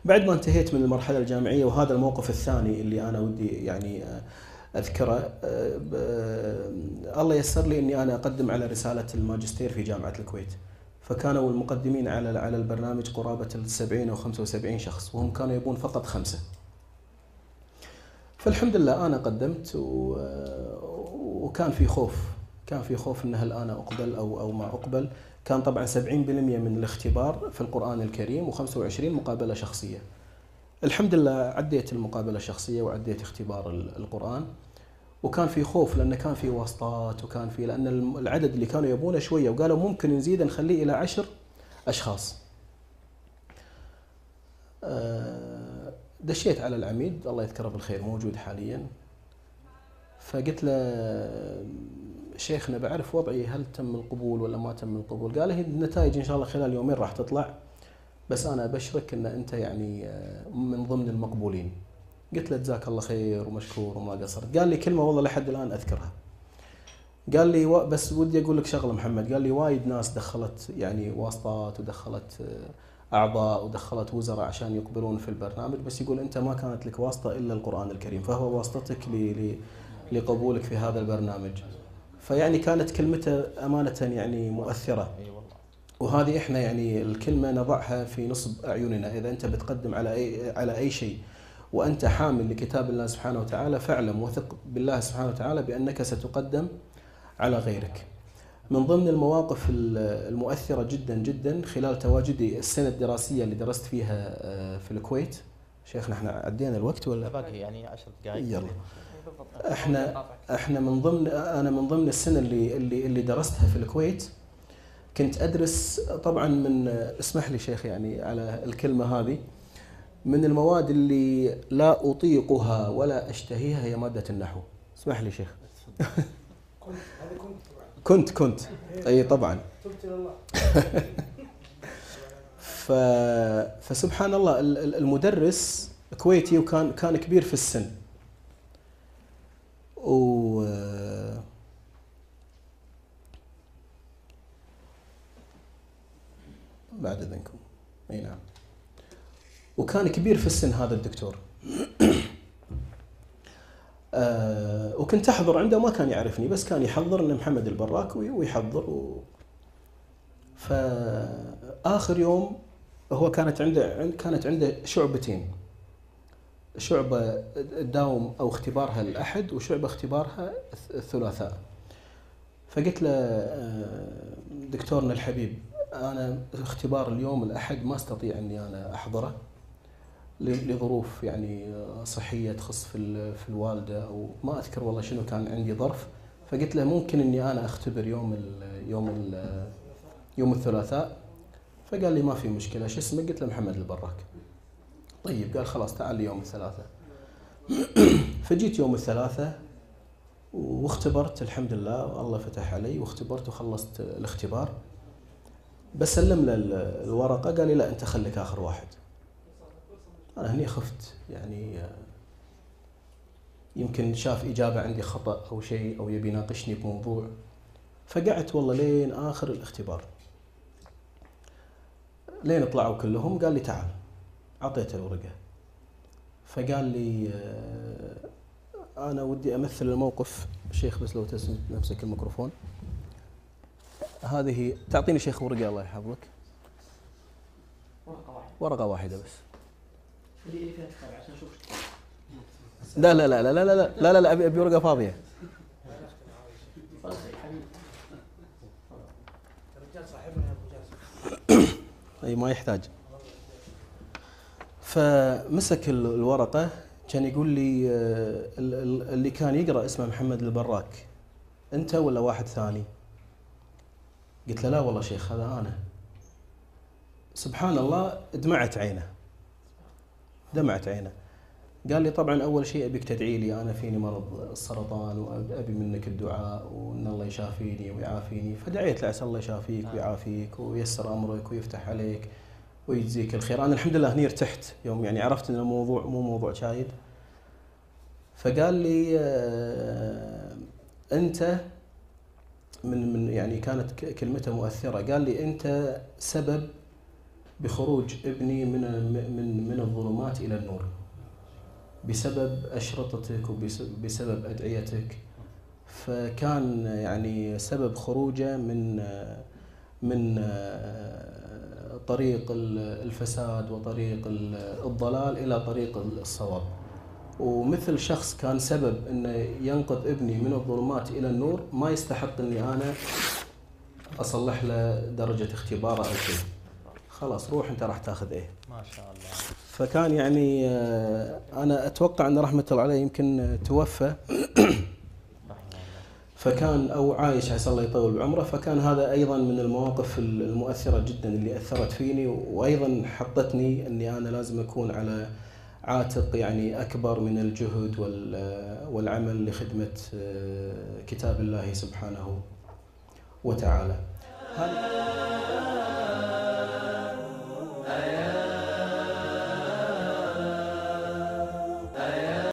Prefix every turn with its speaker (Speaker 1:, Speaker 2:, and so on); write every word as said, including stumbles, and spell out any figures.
Speaker 1: بعد ما انتهيت من المرحلة الجامعية، وهذا الموقف الثاني اللي أنا ودي يعني أذكره، الله يسر لي أني أنا أقدم على رسالة الماجستير في جامعة الكويت. فكانوا المقدمين على على البرنامج قرابة السبعين أو خمسة وسبعين شخص، وهم كانوا يبون فقط خمسة. فالحمد لله أنا قدمت، وكان في خوف، كان في خوف أن هل أنا أقبل أو أو ما أقبل. كان طبعا سبعين بالمئة من الاختبار في القرآن الكريم وخمسة وعشرين مقابلة شخصية. الحمد لله عديت المقابلة الشخصية وعديت اختبار القرآن. وكان في خوف لأن كان في واسطات، وكان في لأن العدد اللي كانوا يبونه شوية، وقالوا ممكن نزيد نخليه إلى عشر أشخاص. دشيت على العميد الله يذكره بالخير، موجود حاليا. فقلت له شيخنا بعرف وضعي، هل تم القبول ولا ما تم القبول؟ قال هي النتائج إن شاء الله خلال يومين راح تطلع، بس أنا أبشرك أن أنت يعني من ضمن المقبولين. قلت له جزاك الله خير ومشكور وما قصرت. قال لي كلمة والله لحد الآن أذكرها. قال لي بس ودي أقول لك شغلة محمد. قال لي وايد ناس دخلت يعني واسطات، ودخلت أعضاء، ودخلت وزراء عشان يقبلون في البرنامج، بس يقول أنت ما كانت لك واسطة إلا القرآن الكريم، فهو واسطتك لقبولك في هذا البرنامج. فيعني كانت كلمته أمانة يعني مؤثرة. وهذه إحنا يعني الكلمة نضعها في نصب أعيننا. إذا أنت بتقدم على أي على أي شيء وأنت حامل لكتاب الله سبحانه وتعالى، فاعلم وثق بالله سبحانه وتعالى بأنك ستقدم على غيرك. من ضمن المواقف المؤثرة جدا جدا خلال تواجدي السنة الدراسية اللي درست فيها في الكويت. شيخنا احنا عدينا الوقت ولا
Speaker 2: باقي يعني عشر دقائق؟
Speaker 1: يلا. احنا احنا من ضمن انا من ضمن السنة اللي اللي اللي درستها في الكويت كنت ادرس طبعا من، اسمح لي شيخ يعني على الكلمة هذه، من المواد اللي لا اطيقها ولا اشتهيها هي مادة النحو. اسمح لي شيخ. كنت كنت اي طبعا. ف فسبحان الله المدرس كويتي وكان كان كبير في السن، و بعد اذنكم اي نعم، وكان كبير في السن هذا الدكتور. آه وكنت أحضر عنده، ما كان يعرفني بس كان يحضر إن محمد البراك ويحضر. و... فآخر يوم هو كانت عنده كانت عنده شعبتين، شعبة تداوم أو اختبارها الأحد، وشعبة اختبارها الثلاثاء. فقلت له دكتورنا الحبيب أنا اختبار اليوم الأحد ما استطيع أني أنا أحضره لظروف يعني صحية تخص في في الوالدة، أو ما أذكر والله شنو كان عندي ظرف. فقلت له ممكن إني أنا أختبر يوم ال يوم ال يوم الثلاثاء. فقال لي ما في مشكلة، شو اسمك؟ قلت له محمد البراك. طيب قال خلاص تعال لي يوم الثلاثاء. فجيت يوم الثلاثاء واختبرت الحمد لله، الله فتح علي واختبرت وخلصت الاختبار. بسلم له الورقة قال لي لا أنت خليك آخر واحد. أنا هني خفت يعني يمكن شاف إجابة عندي خطأ أو شيء، أو يبي يناقشني بموضوع. فقعدت والله لين آخر الاختبار، لين طلعوا كلهم. قال لي تعال، عطيته الورقة. فقال لي أنا ودي أمثل الموقف شيخ، بس لو تسمع نفسك الميكروفون. هذه تعطيني شيخ ورقة الله يحفظك.
Speaker 3: ورقة واحدة.
Speaker 1: ورقة واحدة بس.
Speaker 3: اللي فيها كتاب عشان أشوف.
Speaker 1: لا لا لا لا لا لا لا لا لا أبي أبي ورقة فاضية. أي ما يحتاج. فمسك الورقة كان يقول لي اللي كان يقرأ اسمه محمد البراك أنت ولا واحد ثاني؟ قلت له لا والله شيخ هذا أنا. سبحان الله دمعت عينه، دمعت عينه. قال لي طبعا أول شيء أبيك تدعي لي، أنا فيني مرض السرطان وأبي منك الدعاء وأن الله يشافيني ويعافيني. فدعيت له عسى الله يشافيك ويعافيك وييسر أمرك ويفتح عليك ويجزيك الخير. أنا الحمد لله هني ارتحت يوم يعني عرفت أن الموضوع مو موضوع شايد. فقال لي آه أنت من من يعني كانت كلمته مؤثرة. قال لي أنت سبب بخروج ابني من من من الظلمات إلى النور بسبب أشرطتك وبسبب أدعيتك. فكان يعني سبب خروجه من من طريق الفساد وطريق الضلال إلى طريق الصواب. ومثل شخص كان سبب أنه ينقذ ابني من الظلمات إلى النور ما يستحق أني أنا أصلح له درجة اختباره أو شيء. خلاص روح أنت راح تأخذ إيه.
Speaker 2: ما شاء الله.
Speaker 1: فكان يعني أنا أتوقع أن رحمة الله عليه يمكن توفى فكان أو عايش عسى الله يطول بعمره. فكان هذا أيضا من المواقف المؤثرة جدا اللي أثرت فيني، وأيضا حطتني أني أنا لازم أكون على عاتق يعني أكبر من الجهد والعمل لخدمة كتاب الله سبحانه وتعالى.